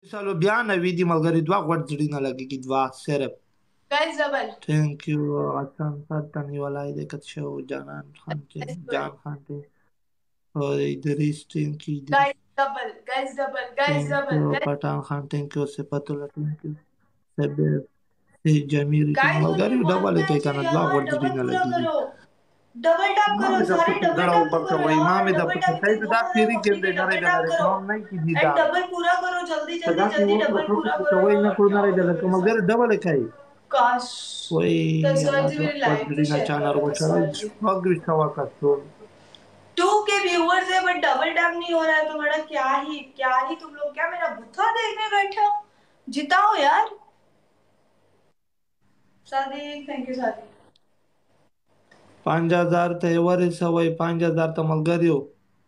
चलो बयान है विधि मलगरी दुआ वर्ड जड़ी ना लगेगी दुआ सिर्फ गाइस डबल। थैंक यू आसान फतनी वाला ये देखत शो जान खान थे और Idris thank you Idris guys double, guys double, guys thank double, you guys. Pathan Khan thank you Sifatullah thank you सबे से जमीर की गाइस ओनली मलगरी वन डबल के मैच है कान दुआ यार, वर्ड जड़ी डबल ना पूरा लगेगी करो। डबल टैप मां करो में जब सारे, कुछ डबल गड़ा टैप तो ऊपर का करो वही मां यार, में जब डबल कुछ टैप सही इतने तो दा बहुत ज्यादा फेरी गेम दे पब्लिक है, ना रे डबल दला टैप रे करो। काम नहीं की दी एंड दाल डबल पूरा करो, जल्दी जल्दी सदा की जल्दी वो डबल तो पूरा तो करो वही ना यार, को क्या ना रे हो रहा दला है को मेरे मलगरी साथ। डबल है काश। वही दस अल्लाह गाइस जो मेरी वर्ड लाइव भी जड़ी ना शेयर चाहना और करो वो बस चलो फालतू। भाग भी सवा का तो 2 के व्यूअर्स है बट डबल टैप नहीं हो रहा है, तो मेरा क्या ही तुम लोग क्या मेरा बुत्था देखने बैठे हो। जिताओ यार। Sadiq, thank you Sadiq. 5000 ते वर सवय 5000 तर मलगरी हो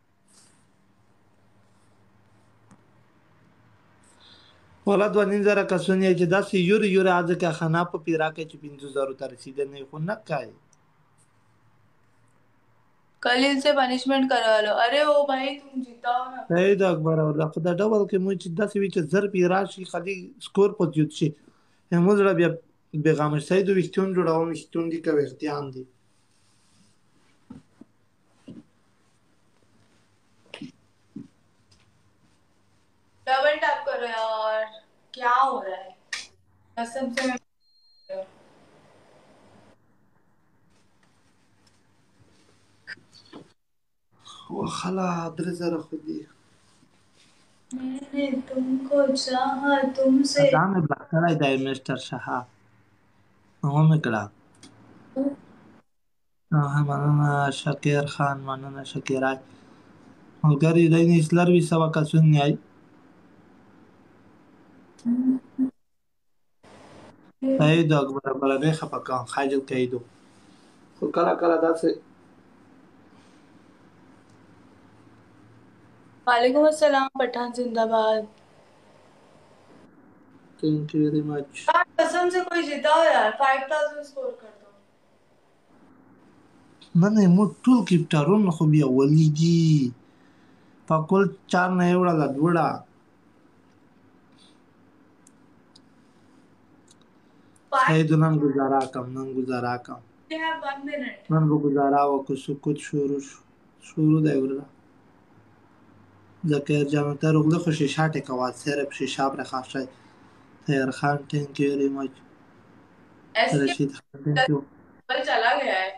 मला दोन्ही जरा कसून यायचे दास युर आज क्या खाना पिरा के चिपिन जुजारू तार सीधे नहीं हो ना काय कल से पनिशमेंट करवा लो। अरे ओ भाई तुम जिताओ ना। सही द अकबर और लखदा डबल के मुझ दास विच जर पिरा शी खाली स्कोर पर जुतशी हे मुजरा बे बेगाम सही दो विस्टून जुड़ाओ विस्टून दी का व्यक्तियान दी डबल टैप करो यार, क्या हो रहा है कसम से। वो खला अदर जरा खुदी मैंने तुमको चाहा तुमसे। दाम ब्लैक करा इधर मिस्टर शाह हो में कड़ा हाँ मानना शकीर खान मानना शकीर आई मलगरी इधर इसलर भी सवा कसून आई सही द अकबर बला ने खपा का खाजल कही दो कला कला दास वालेकुम अस्सलाम पठान जिंदाबाद। थैंक यू वेरी मच यार कसम से कोई जिताओ यार, 5000 स्कोर कर दो। Mana mutul kiptarun na khubia walidi pakul चार ना एवढा लदवडा फाइव। सईद नन गुजारा कम दे हैव 1 मिनट। नन गुजारा व कुछ शुरू देवरा जकेर जानो तर खुशी शाटे कवात सेरप शिशाब रखा शाय Khair Khan thank you very much SK Rashid Khan thank you बल चला गया है।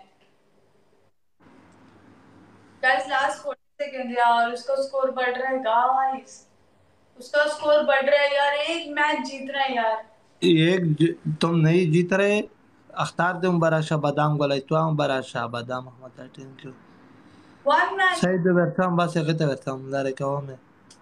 गाइस लास्ट 40 सेकंड यार, उसका स्कोर बढ़ रहा है गाइस। उसका स्कोर बढ़ रहा है यार, एक मैच जीत रहा है यार। तुम नहीं जीत रहे अख्तार तुम बरा शाह बादाम गलाई तो बरा शाह बादाम Mohammad thank you 1 match. Saeed वेरथम बस एक वेरथम लारे कवा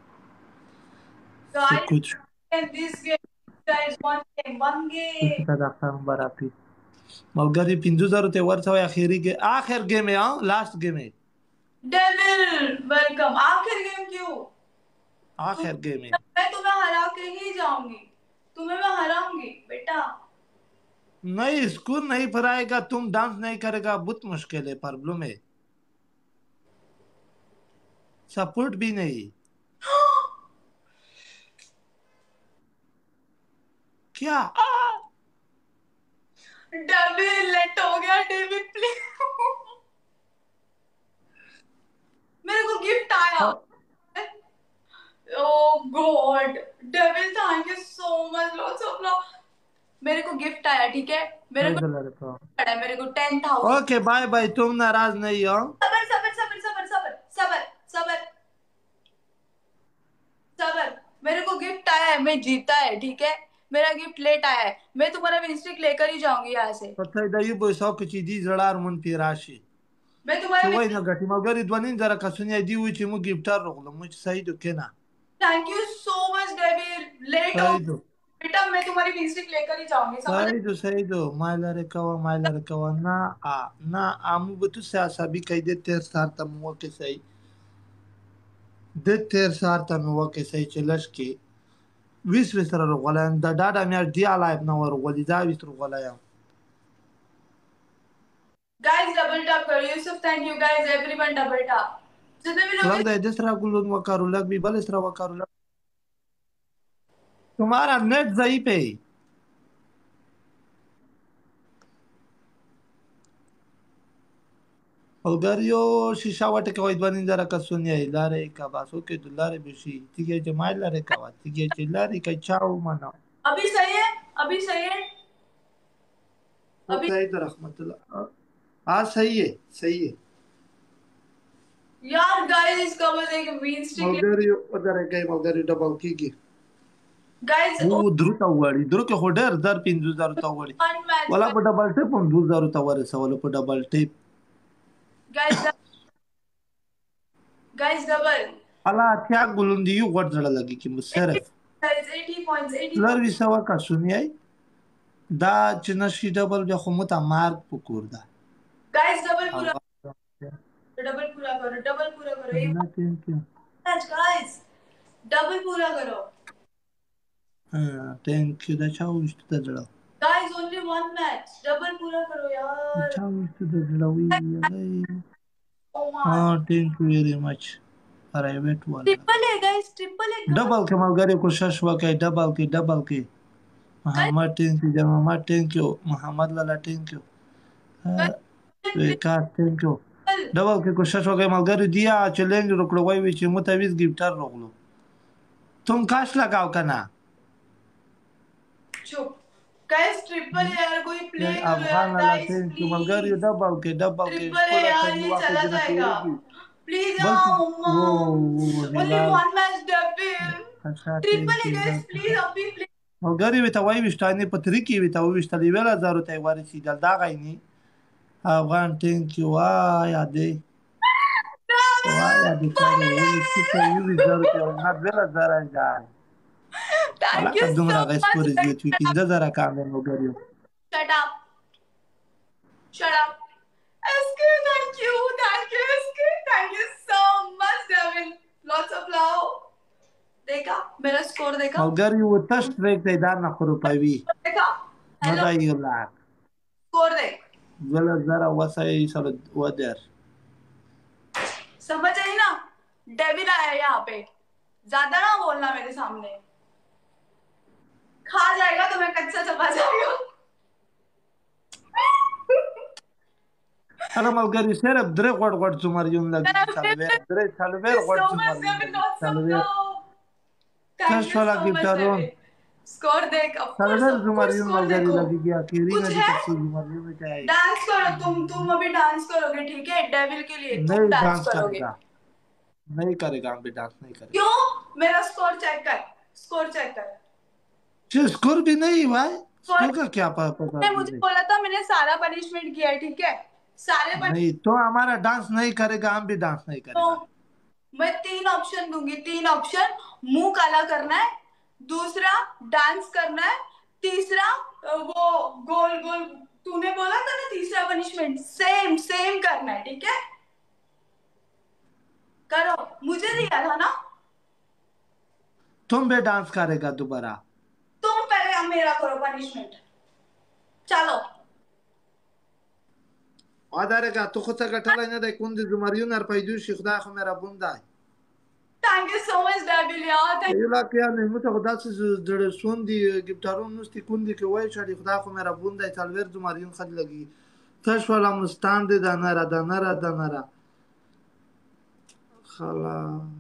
गाइस कुछ in this game guys, one कुछ game. का दाखला बराफी मलगरी पिंजू जरूरत है वर्ष आखिरी के आखिर गेम है हाँ लास्ट गेम है डेविल वेलकम। आखिर गेम क्यों? तुम आखिर गेम है मैं तुम्हें हरा के ही जाऊंगी। तुम्हें मैं हराऊंगी बेटा। नहीं स्कूल नहीं फराएगा तुम डांस नहीं करेगा बहुत मुश्किल है प्रॉब्लम है सपोर्ट भी नहीं क्या डेविल लेट हो गया, डेविल प्लीज। मेरे को गिफ्ट आया। Oh God. Devil thank you so much, lots of love. मेरे को गिफ्ट आया, ठीक है। मेरे को लड़का पड़ा है, मेरे को 10,000। ओके बाय बाय तुम नाराज नहीं हो सबर सबर सबर सबर सबर सबर सबर सबर। मेरे को गिफ्ट आया है, मैं जीता है, ठीक है। मेरा गिफ्ट लेट आया है, मैं तुम्हारा विंस्टिक लेकर ही जाऊंगी यहाँ से। पता है दही बोई सौ कुछ दी जड़ार मन फिराशी मैं तुम्हारा कि वही ना गटी मगर ध्वनि जरा कसुनिया दी हुई थी मु गिफ्टार रोकलो मुझ सही तो के ना thank you so much devil, late हो। सही तो बेटा मैं तुम्हारी विंस्टिक लेकर ही जाऊंगी, समझ। सही दो मायला रे कवा ना आमु बतु से आसाबी कई दे तेर सार तमुआ के सही de terçarta mi wake say chelashki wis wisra rogalayan da dada mi di ala ibn war wali da wis rogalayan guys double tap करो, Yusuf thank you guys, everyone double tap. जितने भी लोग lag da desra gulun wakaru lag bi balesra wakaru lag तुम्हारा net ضعیف है। Bulgario şişavatı kavaydvanın zara kasunya ilare kabaso ke dulare bishi tige jamailare kavat tige chilare kai chau mana अभी सही है, अभी सही है, वो अभी। सही तो रहमतुल्लाह हाँ सही है यार गाइस इसका बस एक वीन स्टिक है। Bulgario odare kai Bulgario double kiki guys वो druta wari druke hoder dar 5000 ta wari one match wala में pa double tip 2000 ta wari sa wala pa double tip guys, guys double ala क्या गुलुंदी you got जड़ा लगी कि 80, Musharraf guys 80 points, 80 लर points. विसवा का सुनिए da चनशी डबल जो खमुता मार्क पुकुरदा गाइस डबल पूरा, अफगान डबल पूरा करो, डबल पूरा करो, एक Allah thank you मैच गाइस, डबल पूरा करो। thank you da chau isto da jड़ा guys only one match, double पूरा करो यार। chau isto da jड़ा वी ओ मच। thank you very much private वाला ट्रिपल है गाइस, ट्रिपल है डबल। डबल के मलगरे को शशवा के डबल के guys Mohammad thank you Jama thank you Mohammad Lala thank you Vikas thank you triple. Double के कोशिश हो गई मलगरी दिया चैलेंज रोकड़ो वही विच मुताबिज गिफ्टर रोक लो तुम काश लगाओ कना चुप। गाइस ट्रिपल है यार, कोई प्ले करो यार Afghan Lala guys thank you मलगरी प्लीज। डबल के ट्रिपल है स्कोर यार, करनी ये वाके चला दिन जाएगा। तेरी की प्लीज बल्कि यार वो ओनली रिलाल वन मैच डबल। अच्छा ट्रिपल थैंक है यू गाइस प्लीज अभी प्लीज। मलगरी विता वही विस्तानी पत्रिकी विता वो विस्ताली वेला जारो ते वारिसी जल्दा गईनी अफगान थैंक यू यादे Waya dikari wuli kika yubi zaru te na bela zara jai. Wala thank you ka so dumra ga much score guys. zio tu pinza zara ka men ogariyo. Shut up, shut up. SK thank you SK, thank you so much Devin, lots of love. देखा मेरा score, देखा Malgariyo wo tash trek te dar na khuru pavi. देखा। Hello Mada yola. Score देख। Bela zara wasa yi salo wader. समझ आई ना, devil आया यहाँ पे, ज्यादा ना बोलना मेरे सामने, खा जाएगा तो मैं कच्चा चबा जाएगा। Ala malgari serap dre god zumar yun lagi salver dre salver Thank you god so zumar much yun devil, lagi lots of salver. Love. Thank Tash you wala so much giftaron. Devil. Score देख, Salver of zumar course yun score malgari देखो। lagi gya kiri कुछ na di है, taksi zumar yun chahi. Dance करो तुम अभी dance करोगे ठीक है, डेविल के लिए तुम नहीं डांस डांस करोगे। करेगा नहीं करेगा हम भी डांस नहीं करेगा क्यों? मेरा स्कोर चेक कर, स्कोर चेक कर। जो स्कोर भी नहीं हुआ है स्कोर स्कोर का क्या पता ने भी मुझे नहीं बोला था, मैंने सारा पनिशमेंट किया है ठीक है, सारे नहीं तो हमारा डांस नहीं करेगा हम भी डांस नहीं तो करेगा मैं तीन ऑप्शन दूंगी, तीन ऑप्शन। मुंह काला करना है, दूसरा डांस करना है, तीसरा वो गोल गोल तूने बोला था ना, तीसरा पनिशमेंट सेम सेम करना है ठीक है। करो, मुझे दिया था ना। तुम भी डांस करेगा दोबारा तुम पहले मेरा करो पनिशमेंट, चलो। आधारेगा तो खुद का ठला नहीं दे कुंदी जुमारियों नर पैदू शिखदा खो मेरा बुंदा है thank you so much devil यार, ये ला क्या नहीं मुझे खुदा से जड़े सुन दी गिफ्टारों नुस्ती कुंदी के वही शादी खुदा खो मेरा बुंदा है चालवेर जुमारियों खद लगी तश वाला मुस्तान दे दानारा खाला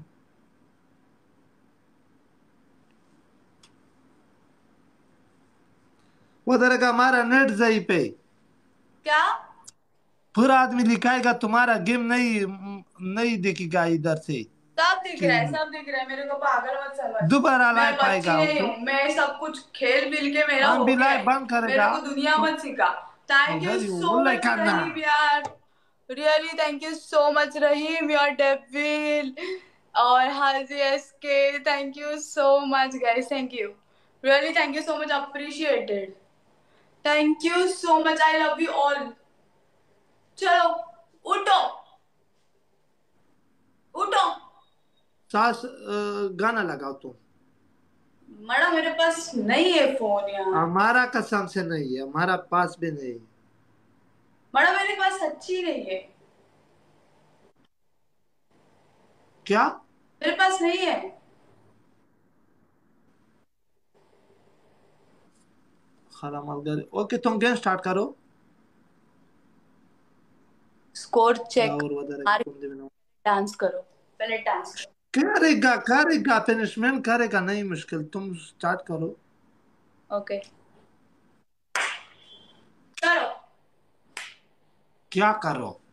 वो दरेगा हमारा नेट सही पे क्या? पूरा आदमी लिखाएगा तुम्हारा गेम नहीं नहीं दिखेगा इधर से सब दिख रहा है, टीवी में सब दिख रहा है, मेरे को पागल मत समझ। दोबारा मैं लाइव बच्ची पाएगा नहीं तो हूँ, मैं सब कुछ खेल मिल के मेरा हम हो भी गया लाइव है। बंद मेरे करेगा को दुनिया मत सिखा। थैंक यू मगर ये सो वो मच करना रहीम यार, really thank you so much Rahim your devil और Haji S K, thank you so much guys, thank you, really thank you so much, appreciated, thank you so much, I love you all. चलो उठो, उठो। सास गाना लगाओ तुम मैडम मेरे पास नहीं है फोन यार, हमारा कसम से नहीं है हमारा पास भी नहीं है मैडम मेरे पास सच्ची नहीं है, क्या मेरे पास नहीं है। खरा मलगरी। ओके तुम गेम स्टार्ट करो। Score check. और वदर तुम देना डांस करो, पहले डांस करो। करेगा करेगा पनिशमेंट करेगा, नहीं मुश्किल, तुम स्टार्ट करो। ओके करो। क्या करो?